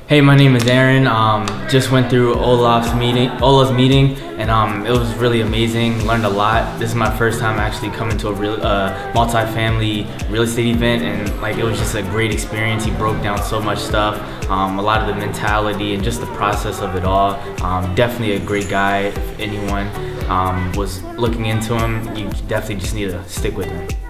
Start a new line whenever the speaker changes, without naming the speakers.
Hey, my name is Aaron. Just went through Ola's meeting, and it was really amazing. Learned a lot. This is my first time actually coming to a real multi-family real estate event, and it was just a great experience. He broke down so much stuff, a lot of the mentality and just the process of it all. Definitely a great guy. If anyone was looking into him, you definitely just need to stick with him.